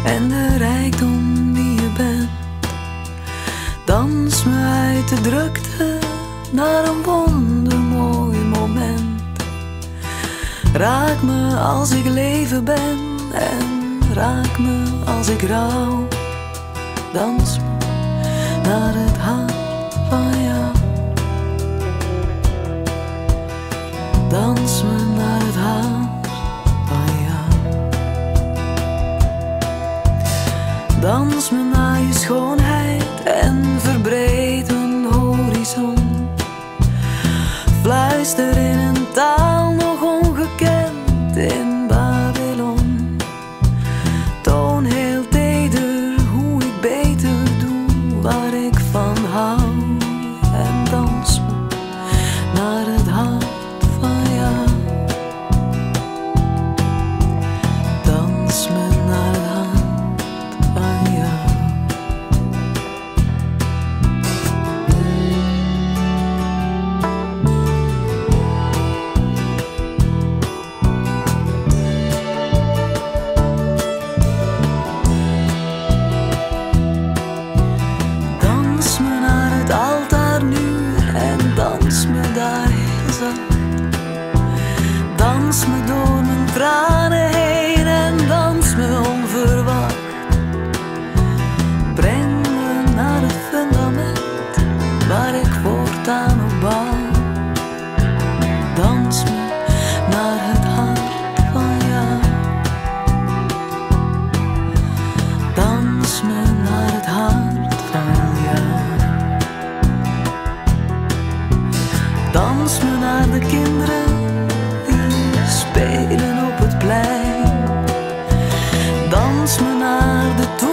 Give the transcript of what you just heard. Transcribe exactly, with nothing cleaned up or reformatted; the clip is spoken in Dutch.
en de rijkdom die je bent. Dans me uit de drukte naar een wondermooi moment. Raak me als ik leven ben en raak me als ik rouw. Dans me naar het hart van jou. Dans me naar het hart van jou. Dans me naar je schoonheid en verbreed mijn horizon. Fluister in een taal nog ongekend in Babylon. Toon heel teder hoe ik beter doe waar ik van hou. En dans me naar het hart van jou. Dans me naar het hart van jou. Dans me naar het altaar nu en dans me daar heel zacht. Dans me door mijn tranen heen en dans me onverwacht. Breng me naar het fundament waar ik voortaan op bouw. Dans me naar het hart van jou. Dans me naar het hart van jou. Dans me naar de kinderen die spelen op het plein. Dans me naar de